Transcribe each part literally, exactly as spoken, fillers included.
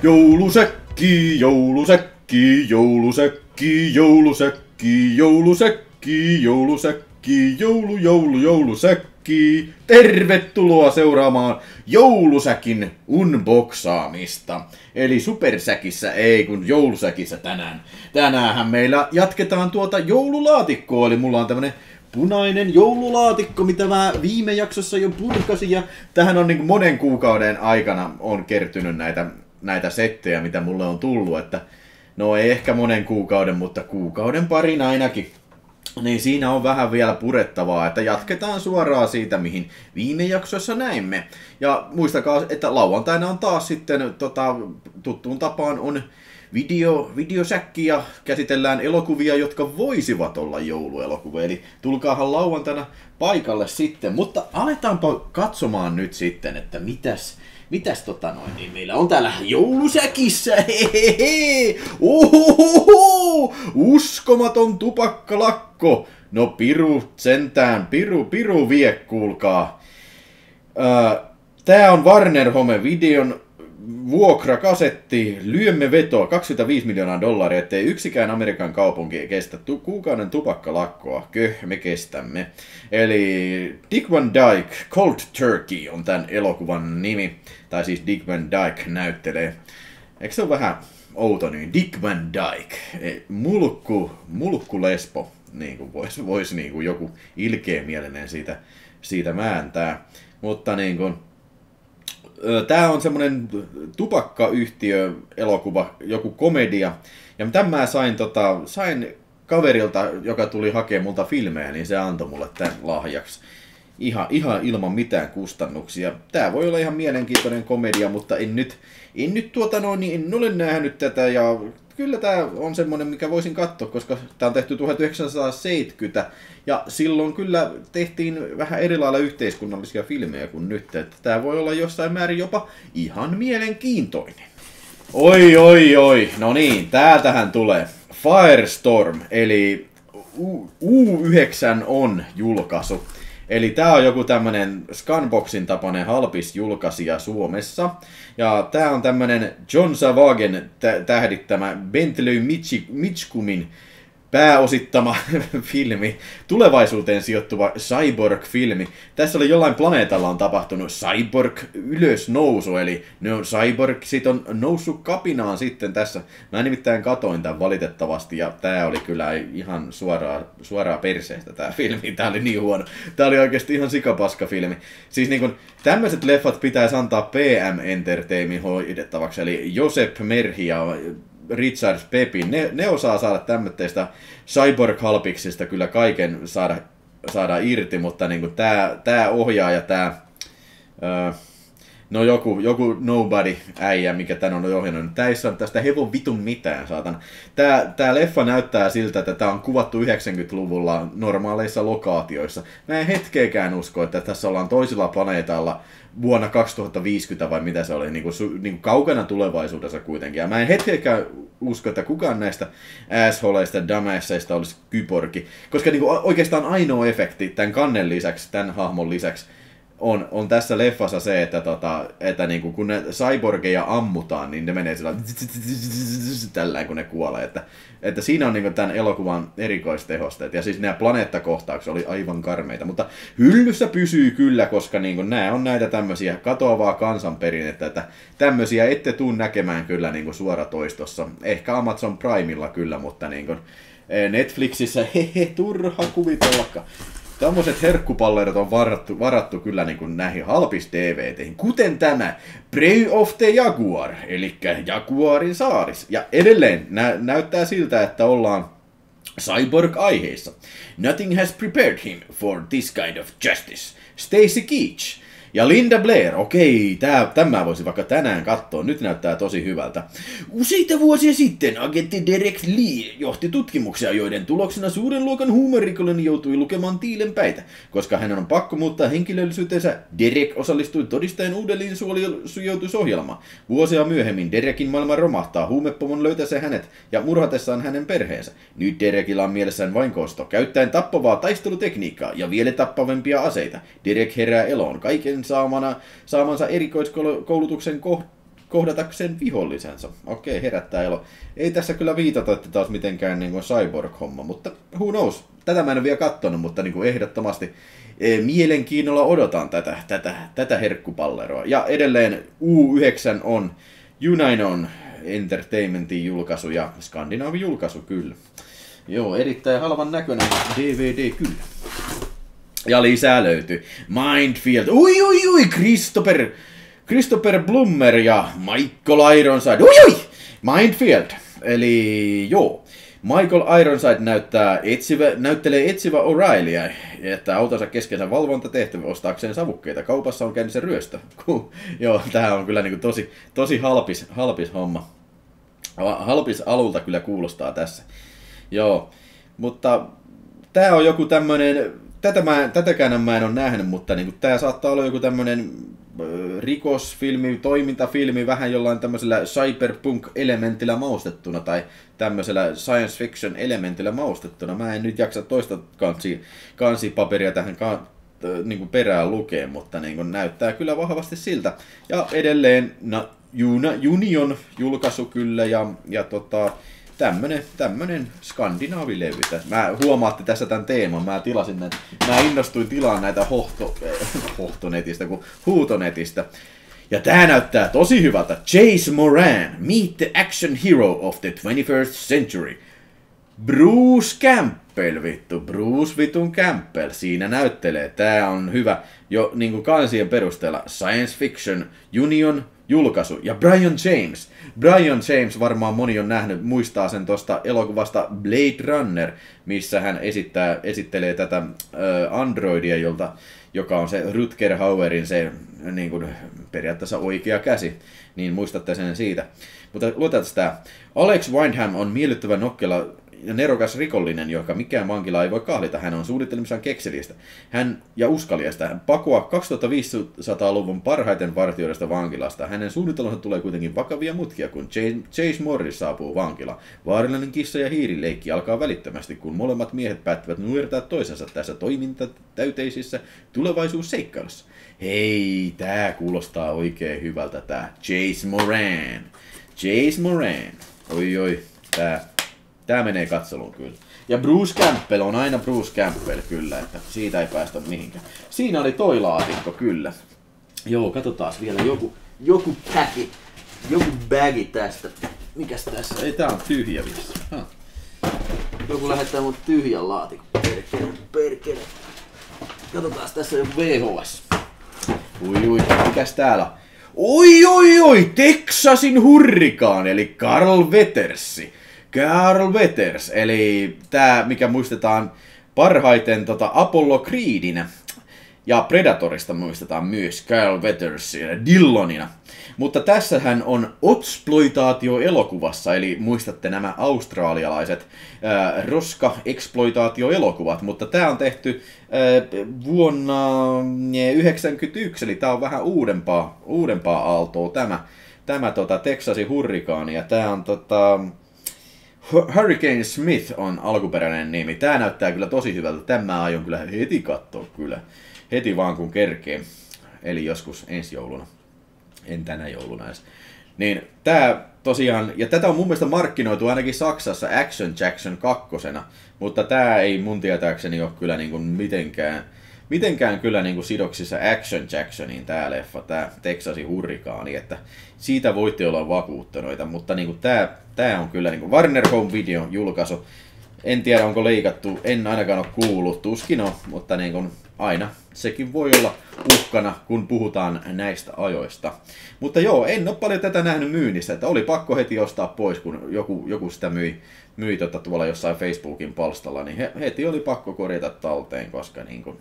Joulusäkki, joulusäkki, joulusäkki, joulusäkki, joulusäkki, joulusäkki, joulu, joulu, joulusäkki. Tervetuloa seuraamaan joulusäkin unboxaamista. Eli supersäkissä, ei kun joulusäkissä tänään. Tänäänhän meillä jatketaan tuota joululaatikkoa, eli mulla on tämmönen punainen joululaatikko, mitä mä viime jaksossa jo purkasin, ja tähän on niin monen kuukauden aikana on kertynyt näitä, näitä settejä, mitä mulle on tullut, että no ei ehkä monen kuukauden, mutta kuukauden parin ainakin. Niin siinä on vähän vielä purettavaa, että jatketaan suoraan siitä, mihin viime jaksossa näimme. Ja muistakaa, että lauantaina on taas sitten tota, tuttuun tapaan on Video, videosäkki ja käsitellään elokuvia, jotka voisivat olla jouluelokuvia. Eli tulkaahan lauantaina paikalle sitten. Mutta aletaanpa katsomaan nyt sitten, että mitäs, mitäs tota noin, niin meillä on täällä joulusäkissä. Hehehe. Ohohoho. Uskomaton tupakkalakko. No piru sentään, piru, piru vie, kuulkaa. Öö, tää on Warner Home Videon vuokrakasetti, lyömme vetoa kaksikymmentäviisi miljoonaa dollaria, ettei yksikään Amerikan kaupunki kestä tu- kuukauden tupakkalakkoa. Köh, me kestämme. Eli Dick Van Dyke, Cold Turkey on tämän elokuvan nimi. Tai siis Dick Van Dyke näyttelee. Eikö se ole vähän outo niin? Dick Van Dyke. Mulkku, mulkku lesbo. Niin kuin voisi vois niin kuin joku ilkeämielinen siitä, siitä määntää. Mutta niin kuin tää on semmonen tupakkayhtiö-elokuva, joku komedia. Ja tämän mä sain, tota, sain kaverilta, joka tuli hakemaan multa filmejä, niin se antoi mulle tän lahjaksi. Ihan, ihan ilman mitään kustannuksia. Tää voi olla ihan mielenkiintoinen komedia, mutta en nyt, en nyt tuota no, niin en ole nähnyt tätä. Ja kyllä tää on semmonen, mikä voisin katsoa, koska tää on tehty tuhatyhdeksänsataaseitsemänkymmentä. Ja silloin kyllä tehtiin vähän eri lailla yhteiskunnallisia filmejä kuin nyt. Että tää voi olla jossain määrin jopa ihan mielenkiintoinen. Oi, oi, oi. No niin, täältähän tulee Firestorm, eli U yhdeksän on julkaisu. Eli tää on joku tämmönen Scanboxin tapainen halpis julkaisija Suomessa. Ja tää on tämmönen John Savagen tähdittämä Bentley Mitchcomin pääosittama filmi, tulevaisuuteen sijoittuva cyborg-filmi. Tässä oli jollain planeetalla on tapahtunut cyborg-ylösnousu, eli ne on cyborgsit on noussut kapinaan sitten tässä. Mä nimittäin katoin tämän valitettavasti, ja tää oli kyllä ihan suoraa, suoraa perseestä tää filmi. Tää oli niin huono. Tää oli oikeesti ihan sikapaska filmi. Siis niin kun tämmöiset leffat pitäisi antaa P M Entertainment hoidettavaksi, eli Josep Merhi ja Richard Pepin, ne, ne osaa saada tämmöistä cyborg-halpiksista kyllä kaiken saada, saada irti, mutta niinku tää, tää ohjaaja, tää, öö, no joku, joku nobody äijä, mikä tän on ohjannut, tää ei saa tästä hevon vitun mitään, saatana. Tää, tää leffa näyttää siltä, että tää on kuvattu yhdeksänkymmentäluvulla normaaleissa lokaatioissa. Mä en hetkeäkään usko, että tässä ollaan toisella planeetalla vuonna kaksituhattaviisikymmentä vai mitä se oli, niin kuin, niin kuin kaukana tulevaisuudessa kuitenkin. Ja mä en hetkeäkään usko, että kukaan näistä assholeista ja dumbasseista olisi kyborgi. Koska niin kuin oikeastaan ainoa efekti tämän kannen lisäksi, tämän hahmon lisäksi, on, on tässä leffassa se, että, tota, että niin kuin, kun ne cyborgeja ammutaan, niin ne menee sillä tällään, kun ne kuolee. Että, että siinä on niin kuin tämän elokuvan erikoistehosteet. Ja siis nämä planeettakohtaukset oli aivan karmeita. Mutta hyllyssä pysyy kyllä, koska niin kuin, nämä on näitä tämmöisiä katoavaa kansanperinnettä. Että tämmöisiä ette tuu näkemään kyllä niin kuin suoratoistossa. Ehkä Amazon Primella kyllä, mutta niin kuin Netflixissä hehe, turha kuvitellakaan. Tämmöiset herkkupallerot on varattu, varattu kyllä niin kuin näihin halpis D V D:ihin, kuten tämä Prey of the Jaguar, eli Jaguarin saaris. Ja edelleen nä- näyttää siltä, että ollaan cyborg-aiheissa. Nothing has prepared him for this kind of justice. Stacy Keach. Ja Linda Blair, okei, tää, tämä voisi vaikka tänään katsoa, nyt näyttää tosi hyvältä. Useita vuosia sitten agentti Derek Lee johti tutkimuksia, joiden tuloksena suuren luokan huumerikollinen joutui lukemaan tiilenpäitä. Koska hänen on pakko muuttaa henkilöllisyytensä, Derek osallistui todistajan uudelleen suojautusohjelmaan. Vuosia myöhemmin Derekin maailma romahtaa, huumepomon löytäessä hänet ja murhatessaan hänen perheensä. Nyt Derekillä on mielessään vain kosto, käyttäen tappavaa taistelutekniikkaa ja vielä tappavempia aseita. Derek herää eloon kaiken saamana, saamansa erikoiskoulutuksen koh- kohdatakseen vihollisensa. Okei, herättää elo. Ei tässä kyllä viitata, että taas mitenkään niin kuin cyborg-homma, mutta who knows? Tätä mä en ole vielä katsonut, mutta niin kuin ehdottomasti e, mielenkiinnolla odotan tätä, tätä, tätä herkkupalleroa. Ja edelleen U yhdeksän on Uninon Entertainmentin julkaisu ja Skandinaavin julkaisu kyllä. Joo, erittäin halvan näköinen D V D kyllä. Ja lisää löytyy. Mindfield. Ui, ui, ui, Christopher, Christopher Plummer ja Michael Ironside. Ui, ui, Mindfield. Eli joo, Michael Ironside näyttää etsivä, näyttelee etsivä O'Reillyä, että autonsa keskensä valvontatehtävä ostaakseen savukkeita. Kaupassa on käynnissä ryöstö. Joo, tää on kyllä niinku tosi, tosi halpis, halpis homma. Halpis alulta kyllä kuulostaa tässä. Joo, mutta tää on joku tämmönen, tätä mä, tätäkään mä en ole nähnyt, mutta niinku tää saattaa olla joku tämmönen rikosfilmi, toimintafilmi, vähän jollain tämmöisellä cyberpunk-elementillä maustettuna tai tämmöisellä science fiction-elementillä maustettuna. Mä en nyt jaksa toista kansi, kansipaperia tähän ka, niin kuin perään lukea, mutta niin kuin näyttää kyllä vahvasti siltä. Ja edelleen na, Juna, Union julkaisu kyllä ja, ja tota, tämmönen, tämmönen skandinaavilevy. Mä huomaatte tässä tämän teeman, mä tilasin näitä, mä innostuin tilaan näitä hohto, hohtonetistä kuin huutonetistä. Ja tää näyttää tosi hyvältä. Chase Moran, meet the action hero of the twenty-first century. Bruce Campbell, vittu. Bruce vitun Campbell siinä näyttelee. Tää on hyvä jo niinku kansien perusteella. Science Fiction Union julkaisu. Ja Brian James. Brian James varmaan moni on nähnyt, muistaa sen tosta elokuvasta Blade Runner, missä hän esittää, esittelee tätä äh, androidia, jolta, joka on se Rutger Hauerin se niin kuin, periaatteessa oikea käsi. Niin muistatte sen siitä. Mutta luotetaan sitä. Alex Windham on miellyttävä nokkela ja nerokas rikollinen, joka mikään vankila ei voi kahlita. Hän on suunnittelemissaan kekseliästä hän ja uskaliasta. Hän pakoaa kaksituhattaviisisataaluvun parhaiten vartijoidesta vankilasta. Hänen suunnitelmansa tulee kuitenkin vakavia mutkia, kun Chase Morris saapuu vankilaan. Vaarallinen kissa ja hiirileikki alkaa välittömästi, kun molemmat miehet päättävät nujertaa toisensa tässä toimintatäyteisissä tulevaisuusseikkailussa. Hei, tää kuulostaa oikein hyvältä tää Chase Moran. Chase Moran. Oi oi, tää. Tää menee katseluun kyllä. Ja Bruce Campbell on aina Bruce Campbell kyllä, että siitä ei päästä mihinkään. Siinä oli toi laatikko kyllä. Joo, katsotaan vielä joku, joku päki, joku bagi tästä. Mikäs tässä? Ei, tää on tyhjä vielä. Joku lähettää mut tyhjän laatikon. Perkele, perkele. Katsotaan, tässä on V H S. Ui ui, mikäs täällä? Oi oi oi, Texasin hurrikaani, eli Carl Wettersi. Carl Weathers, eli tää, mikä muistetaan parhaiten tota Apollo Creedinä. Ja Predatorista muistetaan myös Carl Weathersina, Dillonina. Mutta tässähän on Otsploitaatio-elokuvassa, eli muistatte nämä australialaiset ää, roska-exploitaatio-elokuvat. Mutta tää on tehty ää, vuonna yhdeksänkymmentäyksi, eli tää on vähän uudempaa, uudempaa aaltoa tämä, tämä tota, Texasin hurrikaani. Ja tää on tota... Hurricane Smith on alkuperäinen nimi. Tää näyttää kyllä tosi hyvältä. Tämän mä aion kyllä heti katsoa kyllä. Heti vaan kun kerkee. Eli joskus ensi jouluna. En tänä jouluna edes. Niin tää tosiaan, ja tätä on mun mielestä markkinoitu ainakin Saksassa Action Jackson kakkosena. Mutta tää ei mun tietääkseni ole kyllä niinku mitenkään, mitenkään kyllä niinku sidoksissa Action Jacksoniin tää leffa, tää Texasin hurrikaani. Että siitä voitte olla vakuuttuneita, mutta niinku tää, tää on kyllä niinku Warner Home Video julkaisu. En tiedä onko leikattu, en ainakaan ole kuullut, tuskin on, mutta niinku aina sekin voi olla uhkana, kun puhutaan näistä ajoista. Mutta joo, en ole paljon tätä nähnyt myynnissä, että oli pakko heti ostaa pois, kun joku, joku sitä myi, myi tota tuolla jossain Facebookin palstalla, niin he, heti oli pakko korjata talteen, koska niinku...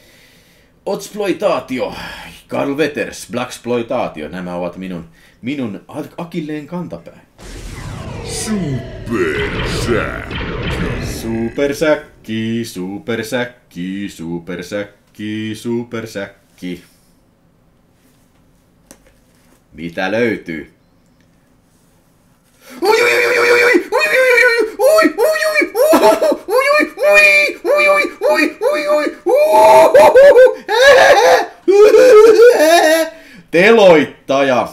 Otsploitaatio, Carl Weathers, Blaxploitaatio, nämä ovat minun, minun akilleen kantapäin. Supersäkki, supersäkki, supersäkki, supersäkki. Mitä löytyy? Oi oi oi oi oi oi oi oi oi oi oi oi oi oi oi. Teloittaja,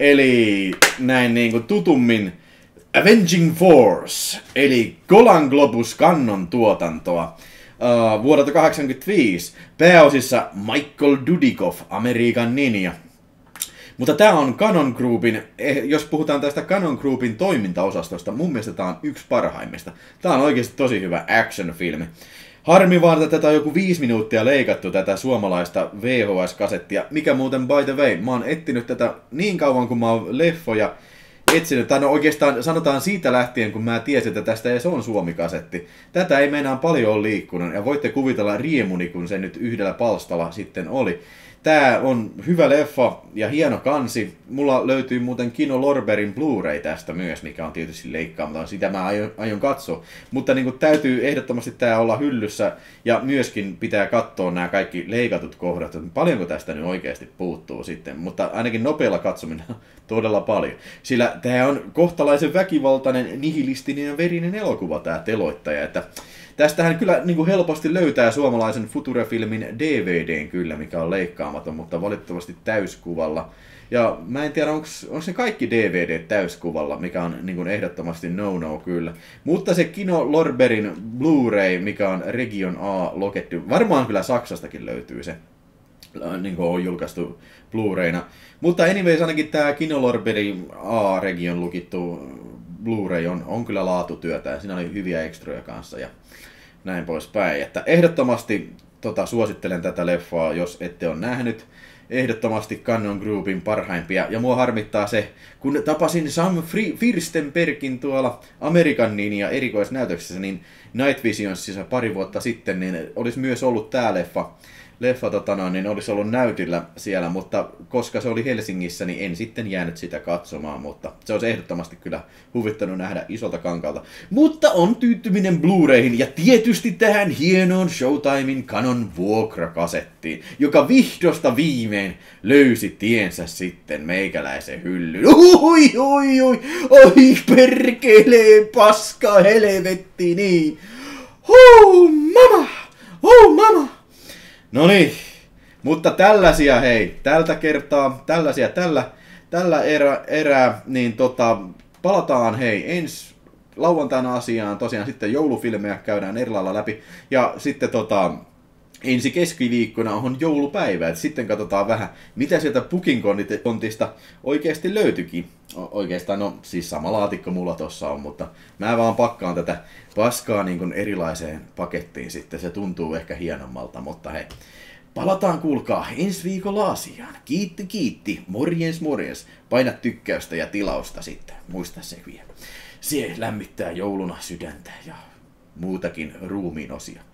eli näin niin kuin tutummin Avenging Force, eli Golan Globus Cannon tuotantoa. Uh, vuodelta kahdeksankymmentäviisi, pääosissa Michael Dudikoff, Amerikan Ninja. Mutta tämä on Cannon Groupin, jos puhutaan tästä Cannon Groupin toimintaosastosta, mun mielestä tämä on yksi parhaimmista. Tämä on oikeasti tosi hyvä action-filmi. Harmi vaan, että tätä on joku viisi minuuttia leikattu, tätä suomalaista V H S-kasettia, mikä muuten by the way, mä oon etsinyt tätä niin kauan kuin mä oon leffoja etsinyt, tai no oikeastaan sanotaan siitä lähtien, kun mä tiesin, että tästä edes on Suomi-kasetti. Tätä ei meinaan paljon ole liikkunut, ja voitte kuvitella riemuni, kun se nyt yhdellä palstalla sitten oli. Tää on hyvä leffa ja hieno kansi. Mulla löytyy muuten Kino Lorberin Blu-ray tästä myös, mikä on tietysti leikkaamaton. Sitä mä aion, aion katsoa. Mutta niin kuin täytyy ehdottomasti tää olla hyllyssä ja myöskin pitää katsoa nämä kaikki leikatut kohdat. Paljonko tästä nyt oikeasti puuttuu sitten, mutta ainakin nopealla katsominen todella paljon. Sillä tää on kohtalaisen väkivaltainen, nihilistinen ja verinen elokuva tää teloittaja, että tästähän kyllä niin kuin helposti löytää suomalaisen Future-filmin D V D:n kyllä, mikä on leikkaamaton, mutta valitettavasti täyskuvalla. Ja mä en tiedä, onko ne kaikki D V D täyskuvalla, mikä on niin kuin ehdottomasti no-no kyllä. Mutta se Kino Lorberin Blu-ray, mikä on Region A lokettu, varmaan kyllä Saksastakin löytyy se, niin kuin on julkaistu Blu-rayna. Mutta anyways, ainakin tämä Kino Lorberin A-region lukittu Blu-ray on, on kyllä laatutyötä ja siinä oli hyviä ekstroja kanssa ja näin poispäin. Että ehdottomasti tota, suosittelen tätä leffaa, jos ette ole nähnyt. Ehdottomasti Cannon Groupin parhaimpia. Ja mua harmittaa se, kun tapasin Sam Firstenbergin tuolla Amerikan Ninja erikoisnäytöksessä, niin Night Visionsissa pari vuotta sitten, niin olisi myös ollut tää leffa. Leffa tota noin, niin olisi ollut näytillä siellä, mutta koska se oli Helsingissä, niin en sitten jäänyt sitä katsomaan, mutta se olisi ehdottomasti kyllä huvittanut nähdä isolta kankalta. Mutta on tyytyminen Blu-rayhin ja tietysti tähän hienoon Showtimein Canon vuokrakasettiin, joka vihdosta viimein löysi tiensä sitten meikäläisen hyllyn. Oi, oi, oi, oi perkelee, paska, helvetti, niin. Oh, mama, oh, mama. No niin, mutta tällaisia hei, tältä kertaa, tällaisia tällä, tällä erä, erää, niin tota, palataan hei ensi lauantaina asiaan, tosiaan sitten joulufilmejä käydään eri lailla läpi, ja sitten tota, ensi keskiviikkona on joulupäivä, että sitten katsotaan vähän, mitä sieltä Booking.kontista oikeasti löytyikin. Oikeastaan, no siis sama laatikko mulla tossa on, mutta mä vaan pakkaan tätä paskaa niin kuin erilaiseen pakettiin sitten, se tuntuu ehkä hienommalta, mutta hei. Palataan kuulkaa ensi viikolla asiaan. Kiitti, kiitti. Morjens, morjens. Paina tykkäystä ja tilausta sitten. Muista se vielä. Se lämmittää jouluna sydäntä ja muutakin ruumiin osia.